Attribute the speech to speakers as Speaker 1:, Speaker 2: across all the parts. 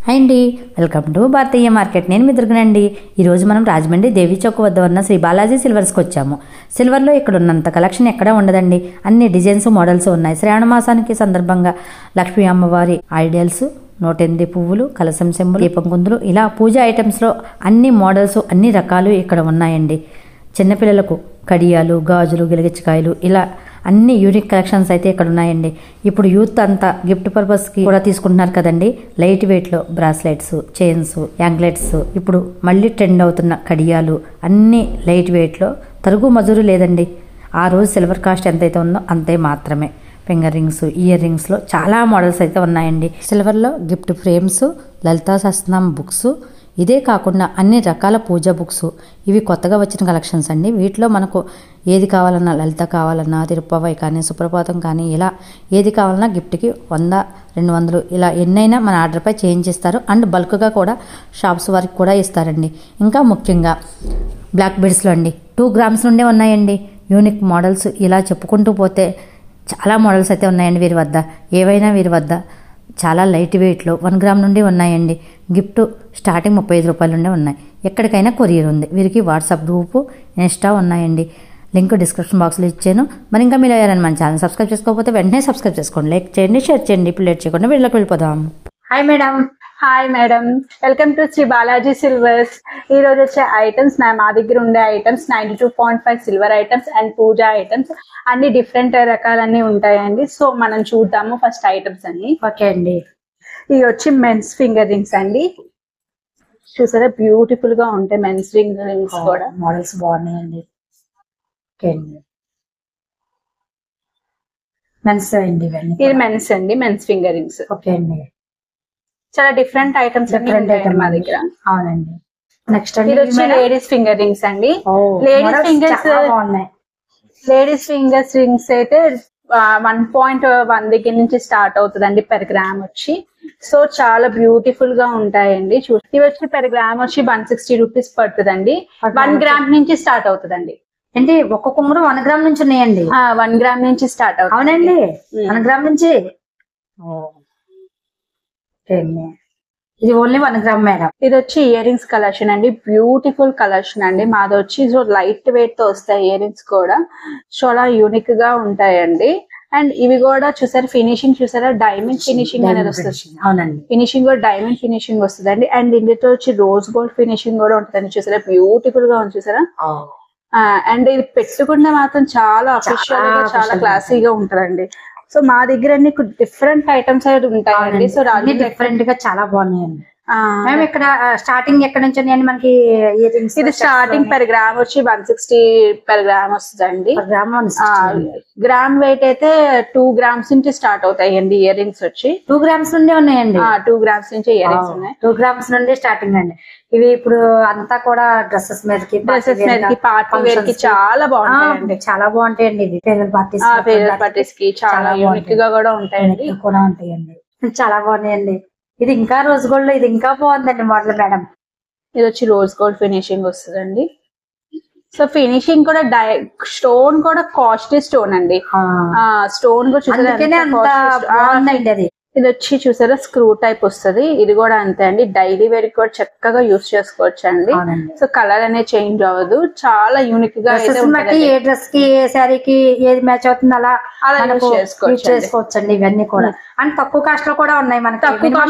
Speaker 1: Hi అండి, welcome to Bharatiya market. నేను మీ దుర్గనండి. ఈరోజు మనం రాజమండ్రి దేవి చౌక్ వద్ద ఉన్న శ్రీ బాలాజీ సిల్వర్స్కి వచ్చాము. సిల్వర్లో ఇక్కడ ఉన్నంత కలెక్షన్ ఎక్కడా ఉండదండి. అన్ని డిజైన్స్ మోడల్స్ ఉన్నాయి. శ్రావణ మాసానికి సందర్భంగా లక్ష్మీ అమ్మవారి ఐడియల్స్, 108 పువ్వులు, కలసం చెంబులు, దీపం కుందులు, ఇలా పూజ ఐటమ్స్లో అన్ని మోడల్స్, అన్ని రకాలు ఇక్కడ ఉన్నాయండి. చిన్నపిల్లలకు కడియాలు, గాజులు, గిలగిచ్చకాయలు, ఇలా అన్ని యూనిక్ కలెక్షన్స్ అయితే ఇక్కడ ఉన్నాయండి. ఇప్పుడు యూత్ అంతా గిఫ్ట్ పర్పస్కి కూడా తీసుకుంటున్నారు కదండి. లైట్ వెయిట్లో బ్రాస్లెట్స్, చైన్స్, యాంక్లెట్స్, ఇప్పుడు మళ్ళీ ట్రెండ్ అవుతున్న కడియాలు అన్నీ లైట్ వెయిట్లో, తరుగు మజూరు లేదండి. ఆ రోజు సిల్వర్ కాస్ట్ ఎంతైతే ఉందో అంతే మాత్రమే. ఫింగర్ రింగ్స్, ఇయర్ రింగ్స్లో చాలా మోడల్స్ అయితే ఉన్నాయండి. సిల్వర్లో gift frames, Lalitha Sahasranama books, ఇదే కాకుండా అన్ని రకాల పూజా బుక్స్, ఇవి కొత్తగా వచ్చిన కలెక్షన్స్ అండి. వీటిలో మనకు ఏది కావాలన్నా, లలిత కావాలన్నా, తిరుపవై కానీ, సుప్రభాతం కానీ, ఇలా ఏది కావాలన్నా గిఫ్ట్కి 100, 200 ఇలా ఎన్నైనా మన ఆర్డర్పై చేంజ్ చేస్తారు. అండ్ బల్క్గా కూడా షాప్స్ వారికి కూడా ఇస్తారండి. ఇంకా ముఖ్యంగా బ్లాక్ బెడ్స్లో అండి 2 grams నుండే ఉన్నాయండి. యూనిక్ మోడల్స్ ఇలా చెప్పుకుంటూ పోతే చాలా మోడల్స్ అయితే ఉన్నాయండి వీరి వద్ద. ఏవైనా వీరి వద్ద చాలా లైట్ వెయిట్లో 1 gram నుండి ఉన్నాయండి. గిఫ్ట్ స్టార్టింగ్ 35 రూపాయల నుండే ఉన్నాయి. ఎక్కడికైనా కొరియర్ ఉంది. వీరికి వాట్సాప్ గ్రూపు, ఇన్స్టా ఉన్నాయండి. లింక్ డిస్క్రిప్షన్ బాక్స్లో ఇచ్చాను. మరి ఇంకా మీరు ఎవరైనా మన ఛానల్ సబ్స్క్రైబ్ చేసుకోకపోతే వెంటనే సబ్స్క్రైబ్ చేసుకోండి, లైక్ చేయండి, షేర్ చేయండి. ఇప్పుడు లేట్ చేయకుండా వీడియోకి వెళ్ళిపోదాం.
Speaker 2: Hi madam. Hi madam, welcome to Sri Balaji silvers. ఈ రోజు వచ్చే ఐటమ్స్ మా దగ్గర ఉండే items 92.5 silver items and puja items, అన్ని డిఫరెంట్ రకాలన్నీ ఉంటాయండి. సో మనం చూద్దాము ఫస్ట్ ఐటమ్స్ అన్ని.
Speaker 1: ఓకే అండి.
Speaker 2: ఇవి వచ్చి మెన్స్ ఫింగర్ రింగ్స్ అండి. చూసారా బ్యూటిఫుల్ గా ఉంటాయి మెన్స్ ఫింగర్ రింగ్స్ కూడా.
Speaker 1: మోడల్స్ బాగున్నాయండి. ఓకే అండి. మెన్స్ అండి ఇవన్నీ.
Speaker 2: ఇది మెన్స్ అండి, మెన్స్ ఫింగర్ రింగ్స్.
Speaker 1: ఓకే అండి.
Speaker 2: చాలా డిఫరెంట్ ఐటమ్స్ మా దగ్గర.
Speaker 1: అవునండి. నెక్స్ట్
Speaker 2: ఇది వచ్చి లేడీస్ ఫింగర్ రింగ్స్ అండి. లేడీస్ ఫింగర్స్ రింగ్స్ అయితే 1.1 దగ్గర నుంచి స్టార్ట్ అవుతుందండి పెర్ గ్రామ్ వచ్చి. సో చాలా బ్యూటిఫుల్ గా ఉంటాయండి. ఇవి వచ్చి పెర్ గ్రామ్ వచ్చి 160 రూపీస్ పడుతుందండి. 1 gram నుంచి స్టార్ట్ అవుతుందండి.
Speaker 1: అంటే ఒక్క కుంగరం 1 gram నుంచి ఉన్నాయండి.
Speaker 2: 1 gram నుంచి స్టార్ట్ అవుతుంది.
Speaker 1: అవునండి, 1 gram నుంచి. ఇది ఓన్లీ 1 gram మేడం.
Speaker 2: ఇది వచ్చి ఇయర్ రింగ్స్ కలెక్షన్ అండి. బ్యూటిఫుల్ కలెక్షన్ అండి. మాది వచ్చి సో లైట్ వెయిట్ తో వస్తాయి ఇయర్ రింగ్స్ కూడా. చాలా యూనిక్ గా ఉంటాయండి. అండ్ ఇవి కూడా చూసారా ఫినిషింగ్, చూసారా డైమండ్ ఫినిషింగ్ అనేది వస్తుంది.
Speaker 1: అవునండి,
Speaker 2: ఫినిషింగ్ కూడా డైమండ్ ఫినిషింగ్ వస్తుందండి. అండ్ ఇందులో వచ్చి రోజ్ గోల్డ్ ఫినిషింగ్ కూడా ఉంటుందండి. చూసారా బ్యూటిఫుల్ గా ఉంది చూసారా. అండ్ ఇది పెట్టుకుంటే మాత్రం చాలా అఫీషియల్ గా, చాలా క్లాసీగా ఉంటదండి. సో మా దగ్గర అన్ని డిఫరెంట్ ఐటమ్స్ అయితే ఉంటాయండి. సో
Speaker 1: డిఫరెంట్ గా చాలా బాగున్నాయండి. మేము ఇక్కడ స్టార్టింగ్ ఎక్కడ నుంచి ఉన్నాయండి మనకి ఇయర్ రింగ్స్?
Speaker 2: ఇది స్టార్టింగ్ పెర్ గ్రామ్ వచ్చి 160 పెర్ గ్రామ్ వస్తుందండి. గ్రామ్ వెయిట్ అయితే 2 grams నుంచి స్టార్ట్ అవుతాయండి ఇయర్ రింగ్స్ వచ్చి.
Speaker 1: 2 grams నుండి ఉన్నాయండి.
Speaker 2: 2 grams నుంచి ఇయర్ రింగ్స్ ఉన్నాయి.
Speaker 1: 2 grams నుండి స్టార్టింగ్ అండి. ఇవి ఇప్పుడు అంతా కూడా డ్రెస్సెస్ మీదకి,
Speaker 2: పార్టీ వేర్ కి చాలా బాగుంటాయండి.
Speaker 1: చాలా బాగుంటాయండి. ఇవి ఫేవరెట్
Speaker 2: పార్టీస్ కి చాలా యూనిక్ గా కూడా ఉంటాయండి.
Speaker 1: కూడా ఉంటాయండి. చాలా బాగున్నాయండి. ఇది ఇంకా రోజ్ గోల్డ్ లో ఇది ఇంకా బాగుందండి మోడల్ మేడం.
Speaker 2: ఇది వచ్చి రోజ్ గోల్డ్ ఫినిషింగ్ వస్తుందండి. సో ఫినిషింగ్ కూడా స్టోన్ కూడా కాస్ట్లీ స్టోన్ అండి. స్టోన్ కూడా చూసారా. అది ఇది వచ్చి చూసారా స్క్రూ టైప్ వస్తుంది. ఇది కూడా అంతే అండి. డైలీ వేర్ కూడా చక్కగా యూస్ చేసుకోవచ్చు అండి. సో కలర్ అనేది చేంజ్ అవ్వదు. చాలా యూనిక్ గా
Speaker 1: ఏ డ్రెస్ కి, ఏ శారీకి ఏది మ్యాచ్ అవుతుంది అలా చేసుకోవచ్చు అండి. ఇవన్నీ కూడా అండ్ తక్కువ కాస్ట్ లో కూడా ఉన్నాయి మనకి.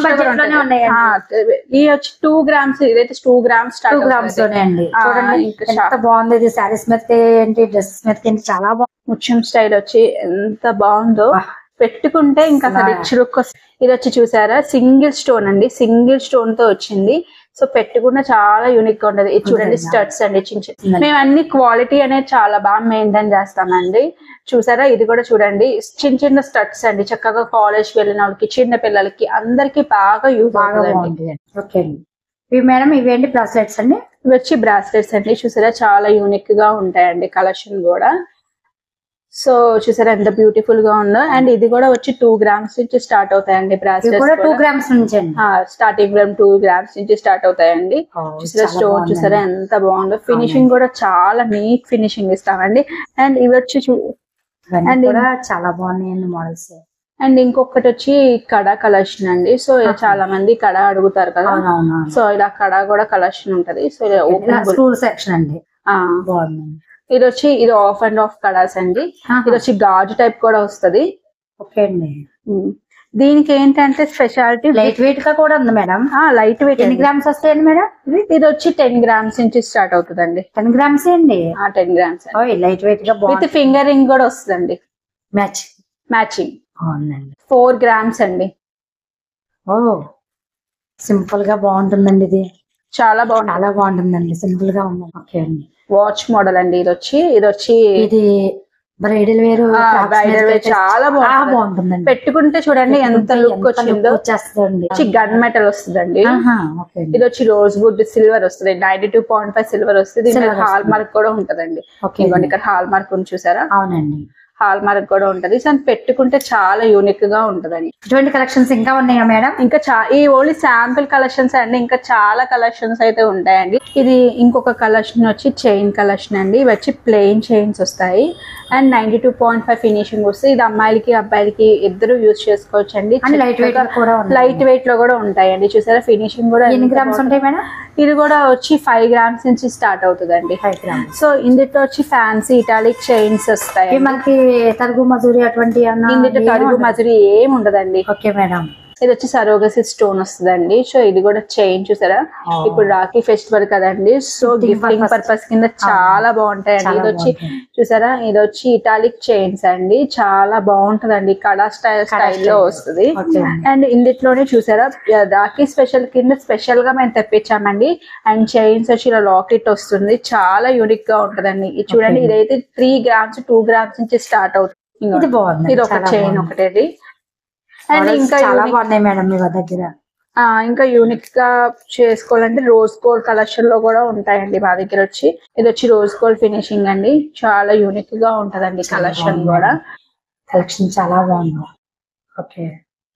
Speaker 2: ఇది వచ్చి 2 grams. ఇదైతే 2 grams
Speaker 1: 2 grams లోనే అండి. చూడండి ఎంత బాగుంది. ఇది శారీస్ మీద ఏంటి, డ్రెస్సెస్ మీద ఏంటి, చాలా బాగుంది.
Speaker 2: ముత్యం స్టైల్ వచ్చి ఎంత బాగుందో. పెట్టుకుంటే ఇంకా రిచ్ లుక్. ఇది వచ్చి చూసారా సింగిల్ స్టోన్ అండి. సింగిల్ స్టోన్ తో వచ్చింది. సో పెట్టుకుంటే చాలా యూనిక్ గా ఉంటది. ఇది చూడండి స్టడ్స్ అండి. చిన్న మేము అన్ని క్వాలిటీ అనేది చాలా బాగా మెయింటైన్ చేస్తామండి. చూసారా ఇది కూడా చూడండి చిన్న చిన్న స్టడ్స్ అండి. చక్కగా కాలేజ్ వెళ్ళిన వాళ్ళకి, చిన్న పిల్లలకి, అందరికి బాగా యూజ్ అవుతుంది.
Speaker 1: ఓకే అండి. ఇవి మేడం ఇవేంటి బ్రాస్లెట్స్ అండి?
Speaker 2: ఇవి వచ్చి బ్రాస్లెట్స్ అండి. చూసారా చాలా యూనిక్ గా ఉంటాయండి కలెక్షన్ కూడా. సో చూసారా ఎంత బ్యూటిఫుల్ గా ఉందో. అండ్ ఇది కూడా వచ్చి 2 grams నుంచి స్టార్ట్ అవుతాయండి. బ్రాస్లెట్స్
Speaker 1: 2 grams నుంచి
Speaker 2: స్టార్టింగ్ 2 grams నుంచి స్టార్ట్ అవుతాయండి. చూసారా స్టోన్ చూసారా ఎంత బాగుందో. ఫినిషింగ్ కూడా చాలా నీట్ ఫినిషింగ్ ఇస్తామండి. అండ్ ఇవి వచ్చి
Speaker 1: అండ్ చాలా బాగున్నాయండి మోడల్స్.
Speaker 2: అండ్ ఇంకొకటి వచ్చి కడ కలెక్షన్ అండి. సో చాలా మంది కడ అడుగుతారు కదా, సో ఇలా కడ కూడా కలెక్షన్ ఉంటది. సో
Speaker 1: స్కూల్ సెక్షన్ అండి.
Speaker 2: ఇది వచ్చి ఇది ఆఫ్ అండ్ ఆఫ్ కడాస్ అండి. ఇది వచ్చి గాజు టైప్ కూడా వస్తది.
Speaker 1: ఓకే అండి.
Speaker 2: దీనికి ఏంటంటే స్పెషాలిటీ
Speaker 1: లైట్ వెయిట్ గా కూడా ఉంది మేడం.
Speaker 2: Light weight.
Speaker 1: ఎన్ని గ్రామ్స్ వస్తాయండి మేడం?
Speaker 2: ఇది వచ్చి 10 grams నుంచి స్టార్ట్ అవుతుందండి.
Speaker 1: 10 grams అండి.
Speaker 2: 10 grams.
Speaker 1: లైట్ వెయిట్ గా
Speaker 2: విత్ ఫింగర్ రింగ్ కూడా వస్తుందండి. మ్యాచింగ్ 4 grams అండి.
Speaker 1: సింపుల్ గా బాగుంటుందండి. ఇది
Speaker 2: చాలా
Speaker 1: బాగుంటుందండి. సింపుల్ గా ఉంది. ఓకే అండి.
Speaker 2: వాచ్ మోడల్ అండి. ఇది వచ్చి
Speaker 1: ఇది బ్రైడల్ వేర్
Speaker 2: చాలా బాగుంటుందండి. పెట్టుకుంటే చూడండి ఎంత లుక్ వచ్చిందో. గన్ మెటల్ వస్తుందండి. ఇది వచ్చి రోజ్ వుడ్ సిల్వర్ వస్తుంది. 92.5 సిల్వర్ వస్తుంది. హాల్ మార్క్ కూడా ఉంటదండి. ఇక్కడ హాల్ మార్క్ ఉంది చూసారా?
Speaker 1: అవునండి.
Speaker 2: హాల్ మార్క్ కూడా ఉంటది. సో పెట్టుకుంటే చాలా యూనిక్ గా ఉంటదండి.
Speaker 1: ఇటువంటి కలెక్షన్స్ ఇంకా ఉన్నాయా మేడం?
Speaker 2: ఇంకా ఈ ఓన్లీ శాంపిల్ కలెక్షన్స్ అండి. ఇంకా చాలా కలెక్షన్స్ అయితే ఉంటాయండి. ఇది ఇంకొక కలెక్షన్ వచ్చి చైన్ కలెక్షన్ అండి. ఇవి వచ్చి ప్లెయిన్ చైన్స్ వస్తాయి అండ్ 92.5 ఫినిషింగ్ వస్తుంది. ఇది అమ్మాయిలకి అబ్బాయిలకి ఇద్దరు యూజ్ చేసుకోవచ్చు అండి. లైట్ వెయిట్ లో కూడా ఉంటాయండి. చూసారా ఫినిషింగ్ కూడా.
Speaker 1: ఎన్ని గ్రామ్స్ ఉంటాయి మేడం?
Speaker 2: ఇది కూడా వచ్చి 5 grams నుంచి స్టార్ట్ అవుతుందండి.
Speaker 1: 5 grams.
Speaker 2: సో ఇందులో వచ్చి ఫ్యాన్సీ ఇటాలిక్ చైన్స్ వస్తాయి.
Speaker 1: మనకి తరుగు మజూరి అటువంటి
Speaker 2: ఇందులో తరుగు మజూరి ఏమి ఉండదండి.
Speaker 1: Okay madam.
Speaker 2: ఇది వచ్చి సరోగసి స్టోన్ వస్తుందండి. సో ఇది కూడా చైన్ చూసారా? ఇప్పుడు రాఖీ ఫెస్టివల్ కదండి. సో గిఫ్టింగ్ పర్పస్ కింద చాలా బాగుంటాయండి. ఇది వచ్చి చూసారా? ఇది వచ్చి ఇటాలిక్ చైన్స్ అండి. చాలా బాగుంటదండి. కడా స్టైల్లో వస్తుంది. అండ్ ఇందులోనే చూసారా రాఖీ స్పెషల్ కింద స్పెషల్ గా మేము తెప్పించామండి. అండ్ చైన్స్ వచ్చి ఇలా లాకెట్ వస్తుంది. చాలా యూనిక్ గా ఉంటదండి. ఇది చూడండి. ఇదైతే 3 grams 2 grams నుంచి స్టార్ట్ అవుతుంది. ఇది ఒక చైన్ ఒకటేది. అండ్ ఇంకా
Speaker 1: చాలా బాగున్నాయి మేడం మీ దగ్గర.
Speaker 2: ఇంకా యూనిక్ గా చేసుకోవాలంటే రోజ్ గోల్డ్ కలెక్షన్ లో కూడా ఉంటాయండి మా దగ్గర వచ్చి. ఇది వచ్చి రోజ్ గోల్డ్ ఫినిషింగ్ అండి. చాలా యూనిక్ గా ఉంటదండి కలెక్షన్ కూడా.
Speaker 1: కలెక్షన్ చాలా బాగుంది. ఓకే.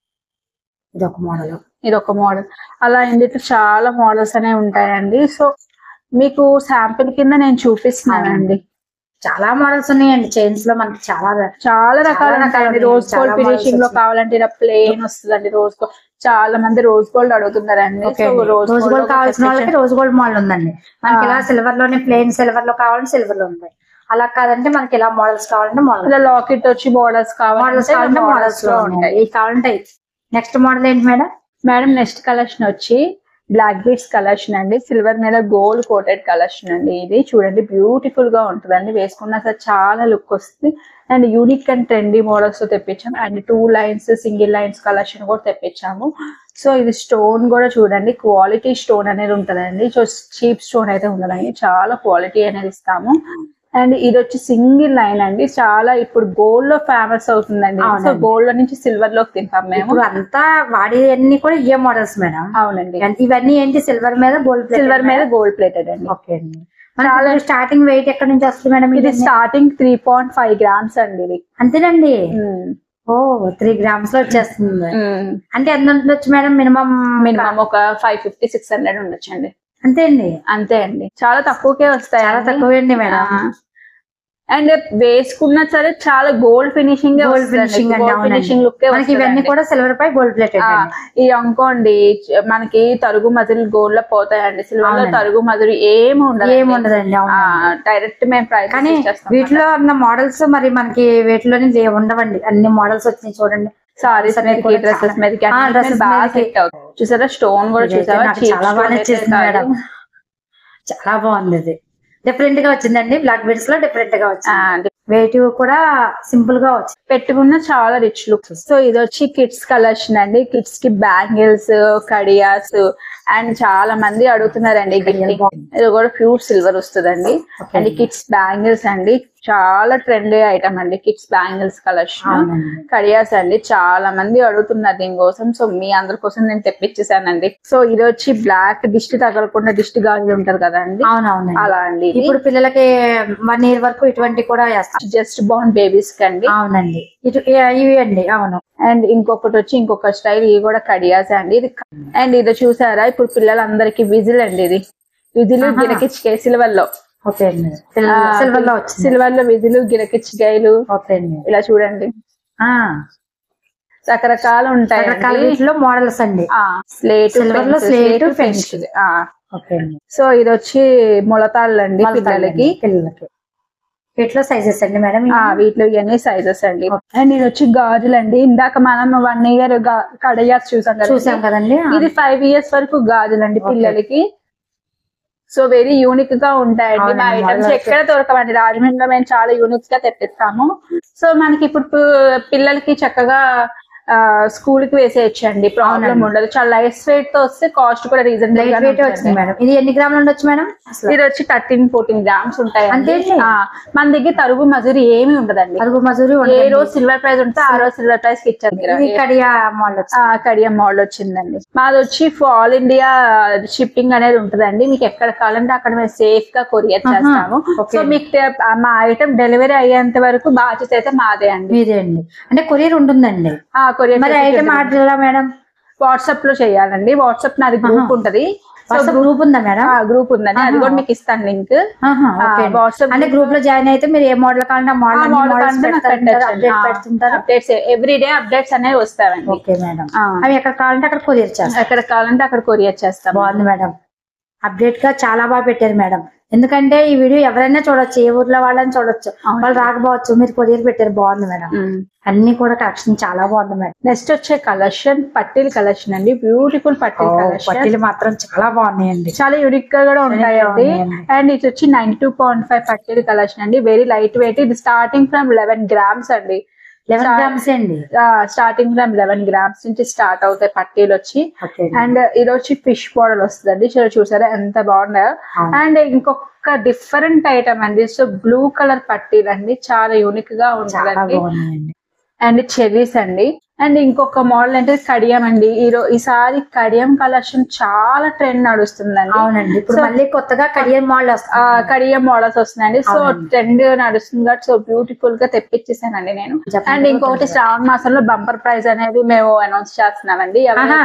Speaker 1: ఇది ఒక మోడల్.
Speaker 2: అలా ఇందులో చాలా మోడల్స్ అనేవి ఉంటాయండి. సో మీకు శాంపిల్ కింద నేను చూపిస్తున్నానండి.
Speaker 1: చాలా మోడల్స్ ఉన్నాయండి. చైన్స్ లో మనకి చాలా
Speaker 2: రకాల రోజ్ గోల్డ్ ఫినిషింగ్ లో కావాలంటే ఇలా ప్లెయిన్ వస్తుందండి. రోజ్ గోల్డ్ చాలా మంది రోజ్ గోల్డ్ అడుగుతున్నారండి.
Speaker 1: రోజ్ గోల్డ్ కావాల్సిన వాళ్ళకి రోజ్ గోల్డ్ మోడల్ ఉందండి. మనకి ఇలా సిల్వర్ లోనే ప్లెయిన్ సిల్వర్ లో కావాలంటే సిల్వర్ లో ఉంటాయి. అలా కాదంటే మనకి ఇలా మోడల్స్ కావాలంటే మోడల్.
Speaker 2: ఇలా లాకెట్ వచ్చి మోడల్స్ కావాలంటే
Speaker 1: మోడల్స్ లో ఉంటాయి. కావాలంటే నెక్స్ట్ మోడల్ ఏంటి మేడం?
Speaker 2: నెక్స్ట్ కలెక్షన్ వచ్చి బ్లాక్ బీడ్స్ కలెక్షన్ అండి. సిల్వర్ మీద గోల్డ్ కోటెడ్ కలెక్షన్ అండి. ఇది చూడండి బ్యూటిఫుల్ గా ఉంటుందండి. వేసుకున్నా సరే చాలా లుక్ వస్తుంది. And unique and trendy models తో తెప్పించాము. And 2 lines single lines collection కూడా తెప్పించాము. సో ఇది స్టోన్ కూడా చూడండి క్వాలిటీ స్టోన్ అనేది ఉంటదండి. సో చీప్ స్టోన్ అయితే ఉండదండి. చాలా క్వాలిటీ అనేది ఇస్తాము. అండ్ ఇది వచ్చి సింగిల్ లైన్ అండి. చాలా ఇప్పుడు గోల్డ్ లో ఫేమస్ అవుతుందండి. సో గోల్డ్ లో నుంచి సిల్వర్ లోకి తింటాం మేము.
Speaker 1: అంతా వాడి అన్ని కూడా ఇవే మోడల్స్ మేడం.
Speaker 2: అవునండి.
Speaker 1: ఇవన్నీ ఏంటి సిల్వర్ మీద గోల్డ్ ప్లేటెడ్ అండి. ఓకే అండి. చాలా స్టార్టింగ్ వెయిట్ ఎక్కడ నుంచి వస్తుంది మేడం?
Speaker 2: ఇది స్టార్టింగ్ 3.5 grams అండి. ఇది
Speaker 1: అంతేనండి. 3 grams లో వచ్చేస్తుంది. అంటే ఎంత ఉండొచ్చు మేడం? మినిమం
Speaker 2: ఒక 550-600 ఉండొచ్చు అండి.
Speaker 1: అంతే అండి.
Speaker 2: చాలా తక్కువకే వస్తాయి.
Speaker 1: చాలా తక్కువ అండి మేడం.
Speaker 2: అండ్ వేసుకున్నా సరే చాలా గోల్డ్ ఫినిషింగ్ లుక్.
Speaker 1: ఇవన్నీ కూడా సిల్వర్ పై గోల్డ్ ప్లేటెడ్.
Speaker 2: ఇది అనుకోండి మనకి తరుగు మధురు గోల్డ్ లో పోతాయండి. సిల్వర్ లో తరుగు మధురు ఏముండదండి. డైరెక్ట్ మేము ప్రైస్.
Speaker 1: కానీ వీటిలో ఉన్న మోడల్స్ మరి మనకి వీటిలోనే ఉండవండి. అన్ని మోడల్స్ వచ్చినాయి చూడండి.
Speaker 2: సారీస్ మీదకి డ్రెస్సెస్ మీదకి బాగా సెట్ అవుతుంది. చూసారా స్టోన్ కూడా చూసారా?
Speaker 1: చాలా బాగా నచ్చేసింది మేడం. చాలా బాగుంది. ఇది డిఫరెంట్ గా వచ్చిందండి. బ్లాక్ బీడ్స్ లో డిఫరెంట్ గా వచ్చింది. వెయిట్ కూడా సింపుల్ గా వచ్చింది.
Speaker 2: పెట్టుకున్న చాలా రిచ్ లుక్. సో ఇది వచ్చి కిడ్స్ కలెక్షన్ అండి. కిడ్స్ కి బ్యాంగిల్స్ కడియాస్ అండ్ చాలా మంది అడుగుతున్నారండి. ఇది కూడా ప్యూర్ సిల్వర్ వస్తుందండి. అండ్ కిడ్స్ బ్యాంగిల్స్ అండి. చాలా ట్రెండీ ఐటమ్ అండి కిడ్స్ బ్యాంగిల్స్ కలెక్షన్. కడియాస్ అండి. చాలా మంది అడుగుతున్నారు దీనికోసం. సో మీ అందరి కోసం నేను తెప్పించేసానండి. సో ఇది వచ్చి బ్లాక్ దిష్టి తగలకుండా దిష్టి గాజులు ఉంటారు కదండి. అలా అండి.
Speaker 1: ఇప్పుడు పిల్లలకి 1 year వరకు ఇటువంటి కూడా
Speaker 2: జస్ట్ బార్న్ బేబీస్ కి అండి.
Speaker 1: అవునండి. ఇవి అండి. అవును.
Speaker 2: అండ్ ఇంకొకటి వచ్చి ఇంకొక స్టైల్. ఇవి కూడా కడియాస్ అండి. ఇది అండ్ ఇది చూసారా ఇప్పుడు పిల్లలందరికి విజిల్ అండి. ఇది విజిల్ గిరకిచ్చి సిల్వర్ లో. సిల్వర్ లో విజిల్ గిరకిచ్చిగాయలు ఇలా చూడండి. రకరకాలు ఉంటాయి.
Speaker 1: రకరకాల వీటిలో మోడల్స్ అండి.
Speaker 2: స్లేట్,
Speaker 1: సిల్వర్ లో స్లేట్, పెన్సిల్.
Speaker 2: సో ఇది వచ్చి మొలతాళ్ళు అండి పిల్లలకి.
Speaker 1: వీటిలో సైజెస్ అండి మేడం?
Speaker 2: వీటిలో ఇవన్నీ సైజెస్ అండి. అండ్ ఇది వచ్చి గాజులు అండి. ఇందాక మనం 1 year కడయాస్ చూసాం
Speaker 1: కదండి.
Speaker 2: ఇది 5 years వరకు గాజులు అండి పిల్లలకి. సో వెరీ యూనిక్ గా ఉంటాయండి. మా ఐటమ్స్ ఎక్కడ దొరకవండి. రాజమండ్రిలో మేము చాలా యూనిక్ గా తెప్పిస్తాము. సో మనకి ఇప్పుడు పిల్లలకి చక్కగా స్కూల్ కి వేసేయచ్చండి, ప్రాబ్లం ఉండదు. చాలా లైట్ వెయిట్ తో వస్తే కాస్ట్ కూడా రీజనబుల్ గా వచ్చింది
Speaker 1: మేడం. ఇది ఎన్ని గ్రాములు ఉండొచ్చు మేడం?
Speaker 2: ఇది వచ్చి 13-14 grams ఉంటాయి. మన దగ్గర తరుగు మజూరి ఏమి ఉండదండి.
Speaker 1: తరుగు మజూరి
Speaker 2: ఏ రోజు సిల్వర్ ప్రైస్ ఉంటే ఆ రోజు సిల్వర్ ప్రైస్ కి ఇచ్చారు. కడియా మోడల్ వచ్చిందండి. మాది వచ్చి ఆల్ ఇండియా షిప్పింగ్ అనేది ఉంటదండి. మీకు ఎక్కడ కావాలంటే అక్కడ మేము సేఫ్ గా కొరియర్ చేస్తాము. సో మీకు మా ఐటమ్ డెలివరీ అయ్యేంత వరకు బాధ్యత అయితే మాదే అండి.
Speaker 1: అంటే కొరియర్ ఉంటుందండి.
Speaker 2: ఐటమ్ ఆర్డర్ మేడం వాట్సాప్ లో చేయాలండి. వాట్సాప్ నాది గ్రూప్ ఉంటది.
Speaker 1: గ్రూప్ ఉందా మేడం?
Speaker 2: గ్రూప్ ఉందండి, అది కూడా మీకు ఇస్తాను లింక్.
Speaker 1: వాట్సాప్ అంటే గ్రూప్ లో జాయిన్ అయితే మీరు ఏ మోడల్ కావాలంటే
Speaker 2: అప్డేట్స్ ఎవ్రీడే అప్డేట్స్ అనేవి వస్తాయండి.
Speaker 1: Okay madam. అవి ఎక్కడ కావాలంటే అక్కడ కొరియర్ చేస్తాం.
Speaker 2: ఎక్కడ కావాలంటే అక్కడ కొరియర్ చేస్తాం.
Speaker 1: బాగుంది మేడం. అప్డేట్ గా చాలా బాగా పెట్టారు మేడం. ఎందుకంటే ఈ వీడియో ఎవరైనా చూడొచ్చు, ఏ ఊర్లో వాళ్ళని చూడొచ్చు, వాళ్ళు రాకపోవచ్చు. మీరు కొరియర్ పెట్టారు, బాగుంది మేడం. అన్ని కూడా కలెక్షన్ చాలా బాగుంది మేడం.
Speaker 2: నెక్స్ట్ వచ్చే కలెక్షన్ పట్టీల కలెక్షన్ అండి. బ్యూటిఫుల్ పట్టీల కలెక్షన్.
Speaker 1: పట్టీలు మాత్రం చాలా బాగున్నాయండి,
Speaker 2: చాలా యూనిక్ గా కూడా ఉంటాయండి. అండ్ ఇది వచ్చి 92.5 పట్టీల కలెక్షన్ అండి. Very light weight. ఇది స్టార్టింగ్ ఫ్రమ్ 11 grams అండి.
Speaker 1: 11 grams అండి.
Speaker 2: స్టార్టింగ్ ఫ్రమ్ 11 grams నుంచి స్టార్ట్ అవుతాయి పట్టీలు వచ్చి. అండ్ ఇది వచ్చి ఫిష్ మోడల్ వస్తుందండి. చూసారా ఎంత బాగున్నాయో. అండ్ ఇంకొక డిఫరెంట్ ఐటమ్ అండి. సో బ్లూ కలర్ పట్టీలు అండి, చాలా యూనిక్ గా ఉంటుందండి. అండ్ చెర్రీస్ అండి. అండ్ ఇంకొక మోడల్ అంటే కడియం అండి. ఈసారి కడియం కలెక్షన్ చాలా ట్రెండ్ నడుస్తుందండి.
Speaker 1: అవునండి, ఇప్పుడు మళ్ళీ కొత్తగా కడియం
Speaker 2: మోడల్స్ వస్తున్నాయండి. సో ట్రెండ్ నడుస్తుంది కాబట్టి సో బ్యూటిఫుల్ గా తెప్పించేసానండి నేను. అండ్ ఇంకొకటి శ్రావణ మాసంలో బంపర్ ప్రైజ్ అనేది మేము అనౌన్స్ చేస్తున్నామండి.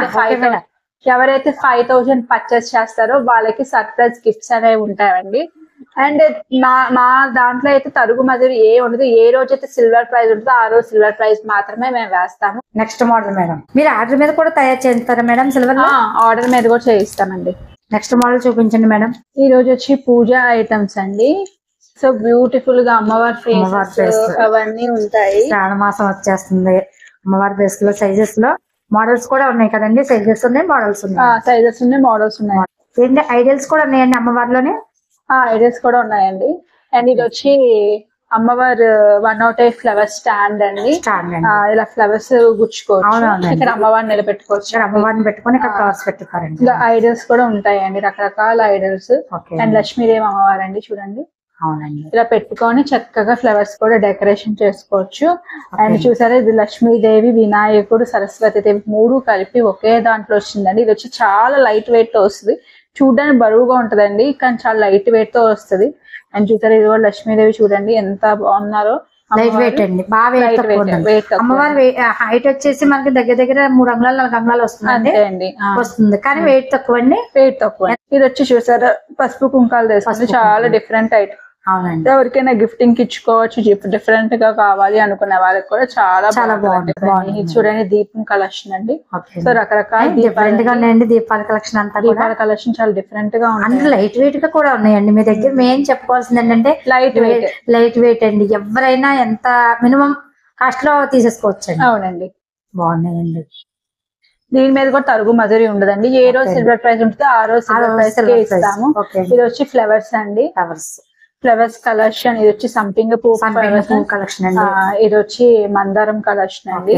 Speaker 2: ఎవరైతే 5,000 పర్చేస్ చేస్తారో వాళ్ళకి సర్ప్రైజ్ గిఫ్ట్స్ అనేవి ఉంటాయండి. అండ్ మా దాంట్లో అయితే తరుగు మజూరి ఏ ఉండదు. ఏ రోజు అయితే సిల్వర్ ప్రైజ్ ఉంటుందో ఆ రోజు సిల్వర్ ప్రైజ్ మాత్రమే మేము వేస్తాము.
Speaker 1: నెక్స్ట్ మోడల్ మేడం, మీరు ఆర్డర్ మీద కూడా తయారు చేస్తారా మేడం? సిల్వర్
Speaker 2: ఆర్డర్ మీద కూడా చేయిస్తామండి.
Speaker 1: నెక్స్ట్ మోడల్ చూపించండి మేడం.
Speaker 2: ఈ రోజు వచ్చి పూజా ఐటమ్స్ అండి. సో బ్యూటిఫుల్ గా అమ్మవారి ఫేస్ అవన్నీ ఉంటాయి.
Speaker 1: శ్రావణ మాసం వచ్చేస్తుంది. అమ్మవారి ఫేస్ లో సైజెస్ లో మోడల్స్ కూడా ఉన్నాయి కదండి. సైజెస్ ఉన్నాయి, మోడల్స్ ఉన్నాయి.
Speaker 2: సైజెస్ ఉన్నాయి, మోడల్స్ ఉన్నాయి.
Speaker 1: ఏంటి ఐడియల్స్ కూడా ఉన్నాయండి అమ్మవారిలోనే?
Speaker 2: ఐడియల్స్ కూడా ఉన్నాయండి. అండ్ ఇది వచ్చి అమ్మవారు 108 ఫ్లవర్ స్టాండ్ అండి. ఇలా ఫ్లవర్స్ గుచ్చుకోవచ్చు. ఇక్కడ అమ్మవారిని నిలబెట్టుకోవచ్చు.
Speaker 1: అమ్మవారిని పెట్టుకొని ఇక్కడ ఫ్లవర్స్ పెట్టుకోరండి.
Speaker 2: ఇలా ఐడల్స్ కూడా ఉంటాయండి, రకరకాల ఐడల్స్. అండ్ లక్ష్మీదేవి అమ్మవారు అండి చూడండి.
Speaker 1: అవునండి,
Speaker 2: ఇలా పెట్టుకొని చక్కగా ఫ్లవర్స్ కూడా డెకరేషన్ చేసుకోవచ్చు. అండ్ చూసారా, ఇది లక్ష్మీదేవి, వినాయకుడు, సరస్వతి దేవి 3 కలిపి ఒకే దాంట్లో వచ్చిందండి. ఇది వచ్చి చాలా లైట్ వెయిట్ తో వస్తుంది. చూడడానికి బరువుగా ఉంటదండి, కానీ చాలా లైట్ వెయిట్ తో వస్తుంది. అండ్ చూసారా, ఇది కూడా లక్ష్మీదేవి చూడండి ఎంత బాగున్నారో.
Speaker 1: లైట్ వెయిట్ అండి, బాగా వెయిట్. అమ్మవారి హైట్ వచ్చేసి మనకి దగ్గర దగ్గర 3 అంగుళాలు 4 అంగుళాలు వస్తుంది, కానీ వెయిట్ తక్కువ అండి.
Speaker 2: వెయిట్ తక్కువ. ఇది వచ్చి చూసారా, పసుపు కుంకాలు వేసుకుంది. చాలా డిఫరెంట్ ఐటమ్.
Speaker 1: అవునండి,
Speaker 2: ఎవరికైనా గిఫ్టింగ్ ఇచ్చుకోవచ్చు. డిఫరెంట్ గా కావాలి అనుకునే వాళ్ళకి కూడా చాలా బాగుంటుంది. చూడండి, దీపం కలెక్షన్ అండి. సో రకరకాల
Speaker 1: దీపాల కలెక్షన్ అంతా,
Speaker 2: దీపాల కలెక్షన్ చాలా డిఫరెంట్ గా ఉంది.
Speaker 1: లైట్ వెయిట్ గా కూడా ఉన్నాయండి మీ దగ్గర. మెయిన్ చెప్పుకోవాల్సింది ఏంటంటే లైట్ వెయిట్ అండి. ఎవరైనా ఎంత మినిమం కాస్ట్ లో తీసేసుకోవచ్చు అండి.
Speaker 2: అవునండి,
Speaker 1: బాగున్నాయండి.
Speaker 2: దీని మీద కూడా తరుగు మజూరి ఉండదండి. ఏ రోజు సిల్వర్ ప్రైజ్ ఉంటుందో ఆ రోజు సిల్వర్ ప్రైజ్ ఇస్తాము. ఇది వచ్చి ఫ్లవర్స్ అండి, ఫ్లవర్స్ కలెక్షన్. ఇది వచ్చి సంపింగ పువ్వు
Speaker 1: కలెక్షన్ అండి.
Speaker 2: ఇది వచ్చి మందారం కలెక్షన్ అండి.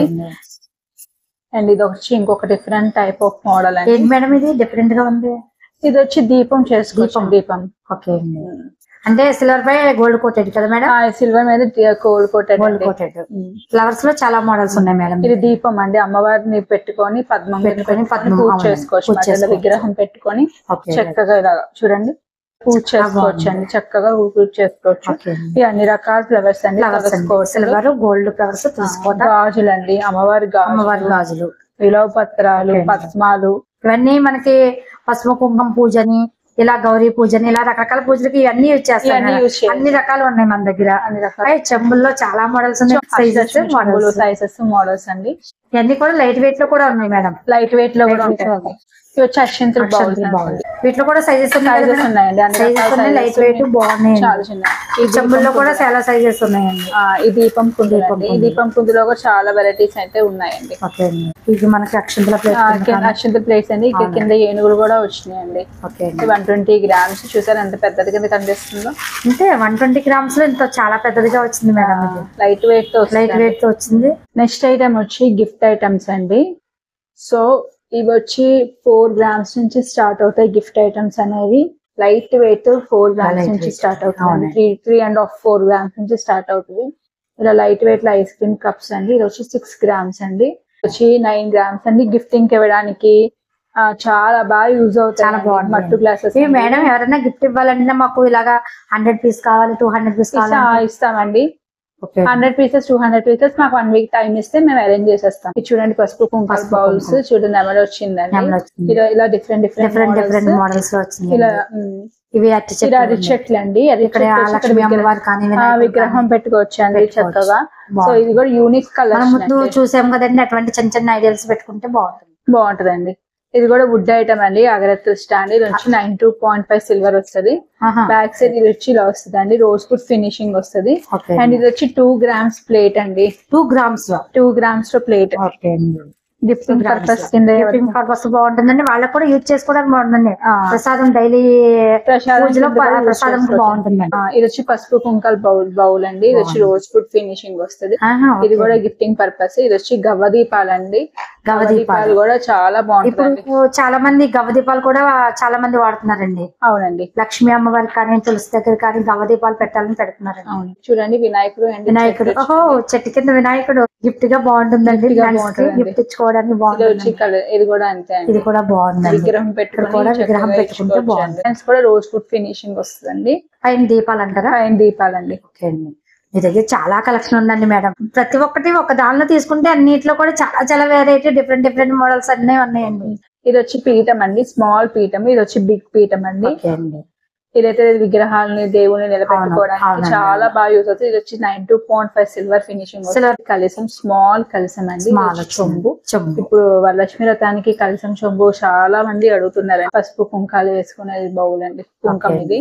Speaker 2: అండ్ ఇది వచ్చి ఇంకొక డిఫరెంట్ టైప్ ఆఫ్ మోడల్ అండి.
Speaker 1: మేడం ఇది డిఫరెంట్ గా ఉంది.
Speaker 2: ఇది వచ్చి దీపం చేసుకోవచ్చు. దీపం
Speaker 1: ఓకే అండి. అంటే సిల్వర్ పై గోల్డ్ కోటెడ్ కదా మేడం?
Speaker 2: సిల్వర్ మీద గోల్డ్ కోటెడ్.
Speaker 1: ఫ్లవర్స్ లో చాలా మోడల్స్ ఉన్నాయి మేడం.
Speaker 2: ఇది దీపం అండి, అమ్మవారిని పెట్టుకొని పద్మం పెట్టుకొని పూజ చేసుకోవచ్చు. విగ్రహం పెట్టుకొని చక్కగా ఇలా చూడండి పూజ చేసుకోవచ్చు అండి. చక్కగా పూజ చేసుకోవచ్చు. ఈ అన్ని రకాల ఫ్లవర్స్ అండి.
Speaker 1: సిల్వర్ గోల్డ్ ఫ్లవర్స్ తీసుకోవాలి.
Speaker 2: గాజులు అండి, అమ్మవారి గాజులు, విలువ పత్రాలు, పద్మాలు,
Speaker 1: ఇవన్నీ మనకి పసుపు కుంకుమ పూజని ఇలా గౌరీ పూజని ఇలా రకరకాల పూజలకి ఇవన్నీ యూజ్ చేస్తాం అన్ని రకాలు ఉన్నాయి మన దగ్గర చెంబుల్లో చాలా మోడల్స్ ఉన్నాయి
Speaker 2: సైజెస్ మోడల్స్ అండి
Speaker 1: ఇవన్నీ కూడా లైట్ వెయిట్ లో కూడా ఉన్నాయి మేడం
Speaker 2: లైట్ వెయిట్ లో కూడా ఉంటాయి వచ్చి అక్షంతలు బౌల్
Speaker 1: వీటిలో కూడా సైజెస్ ఉన్నాయండి లైట్ వెయిట్ బాగున్నాయి
Speaker 2: చాలా చిన్న
Speaker 1: ఈ చెంబుల్లో కూడా చాలా సైజెస్ ఉన్నాయండి
Speaker 2: ఈ దీపం కుందు ఈ దీపం కుందులో కూడా చాలా వెరైటీస్ అయితే ఉన్నాయండి
Speaker 1: ఇది మనకి అక్షంతల
Speaker 2: ప్లేట్స్ అండి ఇక్కడ కింద ఏనుగులు కూడా వచ్చినాయండి 120 grams చూసారు ఎంత పెద్దది కింద కనిపిస్తుందో
Speaker 1: అంటే 120 grams లో ఇంత చాలా పెద్దదిగా వచ్చింది మేడం
Speaker 2: లైట్ వెయిట్ తో
Speaker 1: వచ్చింది
Speaker 2: నెక్స్ట్ ఐటమ్ వచ్చి గిఫ్ట్ ఐటమ్స్ అండి సో ఇవి వచ్చి 4 grams నుంచి స్టార్ట్ అవుతాయి గిఫ్ట్ ఐటమ్స్ అనేవి లైట్ వెయిట్ 4 grams నుంచి స్టార్ట్ అవుతుంది 3.5-4 grams నుంచి స్టార్ట్ అవుతుంది ఇలా లైట్ వెయిట్ లో ఐస్ క్రీమ్ కప్స్ అండి ఇది వచ్చి 6 grams అండి వచ్చి 9 grams అండి గిఫ్టింగ్ ఇవ్వడానికి చాలా బాగా యూజ్ అవుతాయి
Speaker 1: చాలా బాగుంది
Speaker 2: మట్టు గ్లాసెస్
Speaker 1: మేడం ఎవరైనా గిఫ్ట్ ఇవ్వాలంటే మాకు ఇలాగా 100 పీస్ కావాలి 200 పీస్ కావాలి
Speaker 2: ఇస్తామండి 100 pieces 200 pieces మాకు 1 week టైం ఇస్తే మేము అరేంజ్ చేసేస్తాం ఇది చూడండి పసుపు కుంకుమ బౌల్స్ చూడండి నెమలి వచ్చిందండి ఇలా డిఫరెంట్
Speaker 1: మోడల్స్ వచ్చింది
Speaker 2: ఇలా
Speaker 1: ఇవి అరటి
Speaker 2: చెట్లు అండి విగ్రహం పెట్టుకోవచ్చు అండి చక్కగా సో ఇది కూడా యూనిక్ కలర్
Speaker 1: ముందు చూసాం కదండి అటువంటి చిన్న చిన్న ఐడియాస్ పెట్టుకుంటే
Speaker 2: బాగుంటదండి ఇది కూడా వుడ్ ఐటమ్ అండి అగరత్తుల స్టాండ్ ఇది వచ్చి 92.5 సిల్వర్ వస్తుంది బ్యాక్ సైడ్ ఇది వచ్చి ఇలా వస్తుంది అండి రోజ్ వుడ్ ఫినిషింగ్ వస్తుంది అండ్ ఇది వచ్చి 2 grams ప్లేట్ అండి
Speaker 1: 2 grams
Speaker 2: లో ప్లేట్ గిఫ్టింగ్
Speaker 1: పర్పస్ బాగుంటుందండి వాళ్ళకి కూడా యూజ్ చేసుకోవడానికి బాగుంటుంది ప్రసాదం డైలీ ప్రసాదం బాగుంటుంది
Speaker 2: ఇది వచ్చి పసుపు కుంకాల బౌల్ అండి ఇది వచ్చి రోజ్ వుడ్ ఫినిషింగ్ వస్తుంది ఇది కూడా గిఫ్టింగ్ పర్పస్ ఇది వచ్చి గవ్వదీపాలండి గవ్వదీపాలు కూడా చాలా బాగుంటుంది
Speaker 1: ఇప్పుడు చాలా మంది గవ్వదీపాలు కూడా చాలా మంది వాడుతున్నారండి
Speaker 2: అవునండి
Speaker 1: లక్ష్మీ అమ్మవారి కానీ తులసి దగ్గర కానీ గవ్వదీపాలు పెట్టాలని పెడుతున్నారు
Speaker 2: అవును చూడండి
Speaker 1: వినాయకుడు చెట్టు కింద వినాయకుడు గిఫ్ట్ గా బాగుంటుందండి గిఫ్ట్ ఇచ్చుకోవడానికి బాగుంటుంది
Speaker 2: ఇది కూడా అంతే
Speaker 1: ఇది కూడా బాగుంది
Speaker 2: విగ్రహం పెట్టుకుంటే బాగుంది కూడా రోజ్ వుడ్ ఫినిషింగ్ వస్తుందండి
Speaker 1: పైన దీపాలు అంటారా
Speaker 2: పైన దీపాలండి
Speaker 1: ఓకే అండి మీ దగ్గర చాలా కలెక్షన్ ఉందండి మేడం ప్రతి ఒక్కటి ఒక దానిలో తీసుకుంటే అన్నిట్లో కూడా చాలా వెరైటీ డిఫరెంట్ మోడల్స్ అన్నీ ఉన్నాయండి
Speaker 2: ఇది వచ్చి పీఠం అండి స్మాల్ పీఠం ఇది వచ్చి బిగ్ పీఠం అండి ఇదైతే విగ్రహాలని దేవుని నిలబెట్టుకోవడానికి చాలా బాగా యూజ్ అవుతుంది ఇది వచ్చి 92.5 సిల్వర్ ఫినిషింగ్ కలసం స్మాల్ కలసం అండి చెంబు ఇప్పుడు వరలక్ష్మి రథానికి కలసం చెంబు చాలా మంది అడుగుతున్నారు పసుపు కుంకాలు వేసుకునేది బౌల్ అండి కుంకం ఇది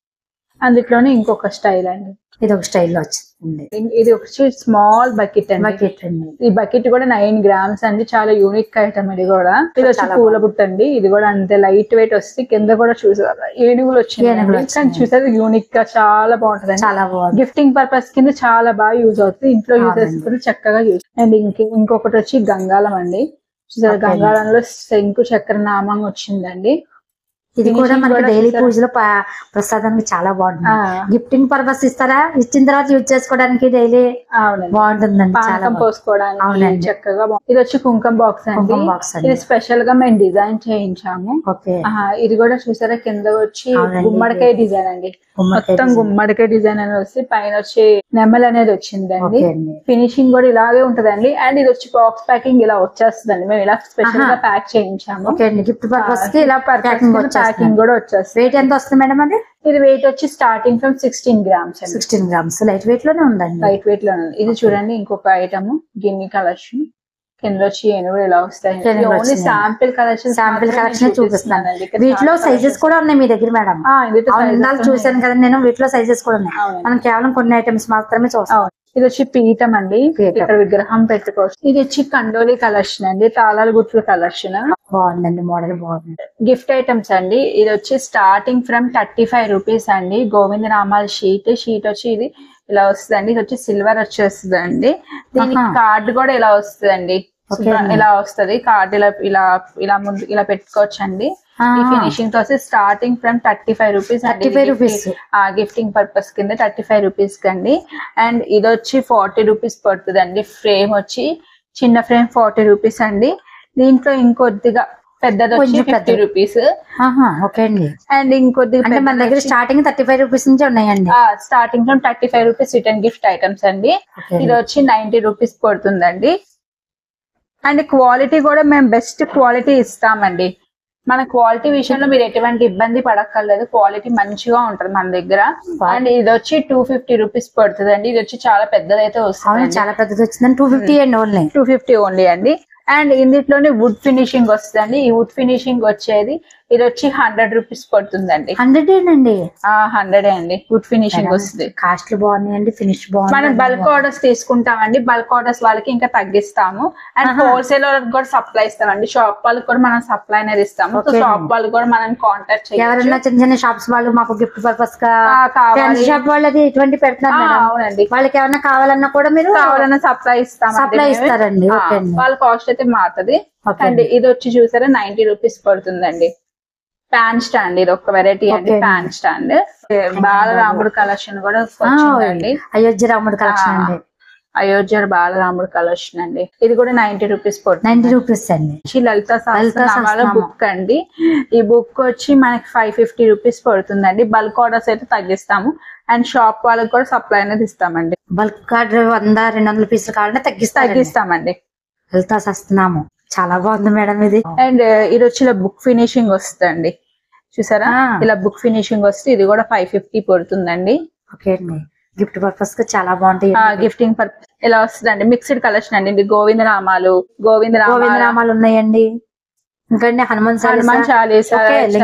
Speaker 2: అందులోనే ఇంకొక స్టైల్ అండి
Speaker 1: ఇది ఒక స్టైల్లో వచ్చింది
Speaker 2: ఇది వచ్చి స్మాల్ బకెట్ అండి ఈ బకెట్ కూడా 9 grams అండి చాలా యూనిక్ ఐటమ్ ఇది కూడా ఇది వచ్చి పూల బుట్ట అండి ఇది కూడా అంతే లైట్ వెయిట్ వస్తుంది కింద కూడా చూసారు ఏనుగులు వచ్చింది కానీ చూసారు యూనిక్ గా చాలా బాగుంటది
Speaker 1: చాలా బాగుంది
Speaker 2: గిఫ్టింగ్ పర్పస్ కింద చాలా బాగా యూజ్ అవుతుంది ఇంట్లో యూజ్ చేసుకుంటే చక్కగా యూజ్ అండ్ ఇంకొకటి వచ్చి గంగాళం అండి చూసారు గంగాళంలో శంకు చక్ర నామం వచ్చిందండి
Speaker 1: ఇది కూడా మనకి డైలీ పూజలో ప్రసాదానికి చాలా బాగుంటుంది గిఫ్టింగ్ పర్పస్ ఇస్తారా ఇచ్చిన తర్వాత యూజ్ చేసుకోవడానికి డైలీ బాగుంటుందండి చాలా
Speaker 2: పోసుకోవడానికి చక్కగా ఇది వచ్చి కుంకుమ బాక్స్ అండి ఇది స్పెషల్ గా మేము డిజైన్ చేయించాము ఇది కూడా చూసారా కింద వచ్చి గుమ్మడికాయ డిజైన్ అండి మొత్తం గుమ్మడికాయ డిజైన్ అనేది వచ్చి పైన వచ్చి నెమల్ అనేది వచ్చిందండి ఫినిషింగ్ కూడా ఇలాగే ఉంటదండి అండ్ ఇది వచ్చి బాక్స్ ప్యాకింగ్ ఇలా వచ్చేస్తుందండి మేము ఇలా స్పెషల్ గా ప్యాక్ చేయించాము
Speaker 1: గిఫ్ట్ పర్పస్ కి ఇలా
Speaker 2: ప్యాకింగ్ కూడా వచ్చేస్తుంది
Speaker 1: వెయిట్ ఎంత వస్తుంది మేడం అది
Speaker 2: ఇది వెయిట్ వచ్చి starting from 16 grams
Speaker 1: 16 grams light weight లోనే ఉందండి
Speaker 2: లైట్ వెయిట్ లోనే ఉంది ఇది చూడండి ఇంకొక ఐటమ్ గిన్ని కలెక్షన్ కింద వచ్చి ఏనుగులు ఇలా వస్తాయి ఓన్లీ శాంపిల్
Speaker 1: కలెక్షన్ చూపిస్తున్నాను వీటిలో సైజెస్ కూడా ఉన్నాయి మీ దగ్గర మేడం చూసాను కదా నేను వీటిలో సైజెస్ కూడా ఉన్నాయి మనం కేవలం కొన్ని ఐటమ్స్ మాత్రమే చూస్తాం
Speaker 2: ఇది వచ్చి పీఠం అండి ఇక్కడ విగ్రహం పెట్టుకోవచ్చు ఇది వచ్చి కండోలి కలెక్షన్ అండి తాళాల గుర్తుల కలెక్షన్
Speaker 1: బాగుందండి మోడల్ బాగుంది
Speaker 2: గిఫ్ట్ ఐటమ్స్ అండి ఇది వచ్చి స్టార్టింగ్ ఫ్రమ్ 35 రూపీస్ అండి గోవింద నామాల షీట్ వచ్చి ఇది ఇలా వస్తుందండి ఇది వచ్చి సిల్వర్ వచ్చేస్తుందండి దీనికి కార్డ్ కూడా ఇలా వస్తుందండి ఇలా వస్తుంది కార్డ్ ఇలా ముందు ఇలా పెట్టుకోవచ్చు అండి ఈ ఫినిషింగ్ తో starting from 35 rupees gifting purpose కింద 35 రూపీస్ కండి అండ్ ఇది వచ్చి 40 రూపీస్ పడుతుంది అండి ఫ్రేమ్ వచ్చి చిన్న ఫ్రేమ్ 40 రూపీస్ అండి దీంట్లో ఇంకొద్దిగా పెద్దది వచ్చి 50 రూపీస్
Speaker 1: ఓకే అండి
Speaker 2: అండ్ ఇంకొద్దిగా
Speaker 1: మన దగ్గర స్టార్టింగ్ 35 రూపీస్ నుంచి ఉన్నాయండి
Speaker 2: starting from 35 rupees return gift items అండి ఇది వచ్చి 90 రూపీస్ పడుతుందండి అండ్ క్వాలిటీ కూడా మేము బెస్ట్ క్వాలిటీ ఇస్తామండి మన క్వాలిటీ విషయంలో మీరు ఎటువంటి ఇబ్బంది పడక్కర్లేదు, క్వాలిటీ మంచిగా ఉంటది మన దగ్గర. అండ్ ఇది వచ్చి 250 రూపీస్ పడుతుంది అండి. ఇది వచ్చి చాలా పెద్దదైతే వస్తుంది,
Speaker 1: చాలా పెద్దది వచ్చిందండి. 250 అండి ఓన్లీ,
Speaker 2: 250 ఓన్లీ అండి. అండ్ ఇందులోనే వుడ్ ఫినిషింగ్ వస్తుందండి. ఈ వుడ్ ఫినిషింగ్ వచ్చేది ఇది వచ్చి 100 రూపీస్ పడుతుందండి.
Speaker 1: 100 అండి,
Speaker 2: 100 అండి వుడ్ ఫినిషింగ్ వస్తుంది.
Speaker 1: కాస్ట్ బాగున్నాయండి, ఫినిష్ బాగుంది.
Speaker 2: మనం బల్క్ ఆర్డర్స్ తీసుకుంటామండి, బల్క్ ఆర్డర్స్ వాళ్ళకి ఇంకా తగ్గిస్తాము. అండ్ హోల్సేల్ వాళ్ళకి కూడా సప్లై ఇస్తామండి, షాప్ వాళ్ళకి కూడా మనం సప్లై అనేది ఇస్తాము. సో షాప్ వాళ్ళు కూడా మనం కాంటాక్ట్ చేయాలి.
Speaker 1: ఎవరైనా చిన్న చిన్న షాప్స్ వాళ్ళు మాకు గిఫ్ట్ పర్పస్ గా
Speaker 2: కావాలి,
Speaker 1: షాప్ వాళ్ళది ఎటువంటి పెడతారు.
Speaker 2: అవునండి,
Speaker 1: వాళ్ళకి ఏమైనా కావాలన్నా కూడా మీరు
Speaker 2: కావాలన్నా సప్లై
Speaker 1: ఇస్తారండి.
Speaker 2: వాళ్ళ కాస్ట్ అయితే మారుతుంది. అండ్ ఇది వచ్చి చూసారా 90 రూపీస్ పడుతుందండి. ప్యాన్ స్టాండ్, ఇది ఒక వెరైటీ అండి. ప్యాన్ స్టాండ్ బాలరాముడు కలెక్షన్ కూడా వచ్చిందండి.
Speaker 1: అయోధ్య రాముడు కలెక్షన్ అండి,
Speaker 2: అయోధ్య బాలరాముడు కలెక్షన్ అండి. ఇది కూడా 90 రూపీస్ పడుతుంది.
Speaker 1: 90 రూపీస్ అండి.
Speaker 2: లలిత సహస్రనామాల బుక్ అండి. ఈ బుక్ వచ్చి మనకి 550 రూపీస్ పడుతుందండి. బల్క్ ఆర్డర్స్ అయితే తగ్గిస్తాము. అండ్ షాప్ వాళ్ళకి కూడా సప్లై అనేది ఇస్తామండి.
Speaker 1: బల్క్ ఆర్డర్ 100-200 పీసులు కావాలంటే తగ్గిస్తామండి. లలిత సహస్రనామం చాలా బాగుంది మేడం ఇది.
Speaker 2: అండ్ ఇది వచ్చి ఇలా బుక్ ఫినిషింగ్ వస్తుందండి, చూసారా ఇలా బుక్ ఫినిషింగ్ వస్తే ఇది కూడా 550 పడుతుందండి.
Speaker 1: ఓకే అండి, గిఫ్ట్ పర్పస్ గా చాలా బాగుంటాయి.
Speaker 2: గిఫ్టింగ్ పర్పస్ ఇలా వస్తుందండి. మిక్స్డ్ కలెక్షన్ అండి. ఇది గోవింద నామాలు
Speaker 1: ఉన్నాయండి. ఇంకా హనుమాన్
Speaker 2: చాలీసా,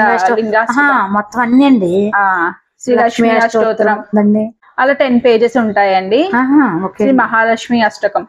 Speaker 1: మొత్తం అన్ని అండి.
Speaker 2: శ్రీ లక్ష్మీ అష్టోత్తరం అలా 10 పేజెస్ ఉంటాయండి. శ్రీ మహాలక్ష్మి అష్టకం,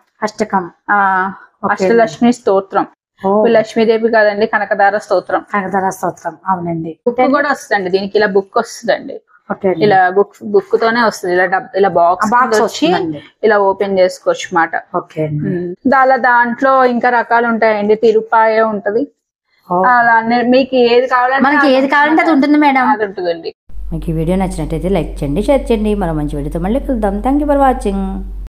Speaker 2: అష్టలక్ష్మి స్తోత్రం, లక్ష్మీదేవి కాదండి, కనకదార స్తోత్రం.
Speaker 1: అవునండి.
Speaker 2: బుక్ కూడా వస్తుందండి దీనికి, ఇలా బుక్ వస్తుందండి. ఇలా బుక్ తోనే వస్తుంది. ఇలా బాక్స్ వచ్చి ఇలా ఓపెన్ చేసుకోవచ్చు అన్నమాట. దాంట్లో ఇంకా రకాలు ఉంటాయండి. తిరుపాయ ఉంటది, అలా మీకు ఏది కావాలంటే
Speaker 1: అది ఉంటుంది మేడం,
Speaker 2: అది ఉంటుందండి.
Speaker 1: మీకు ఈ వీడియో నచ్చినట్టయితే లైక్ చేయండి, షేర్ చేయండి. మరో మంచి వీడియోతో మళ్ళీ కలుద్దాం. Thank you for watching.